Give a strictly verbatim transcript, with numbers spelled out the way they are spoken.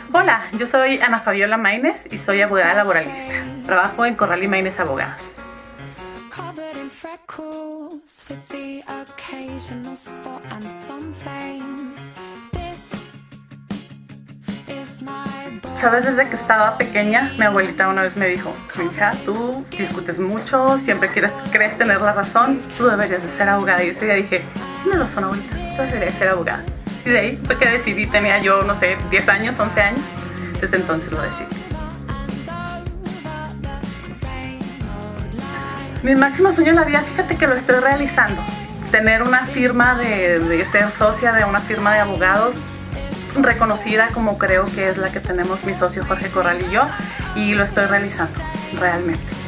Hola, yo soy Ana Fabiola Maínez y soy abogada laboralista. Trabajo en Corral y Maínez Abogados. Sabes, desde que estaba pequeña, mi abuelita una vez me dijo: hija, tú discutes mucho, siempre quieres, crees tener la razón, tú deberías de ser abogada. Y ese día dije: tienes razón, abuelita, yo debería de ser abogada. Y de ahí fue que decidí, tenía yo, no sé, diez años, once años, desde entonces lo decidí. Mi máximo sueño en la vida, fíjate que lo estoy realizando. Tener una firma de, de ser socia de una firma de abogados reconocida como creo que es la que tenemos mi socio Jorge Corral y yo, y lo estoy realizando realmente.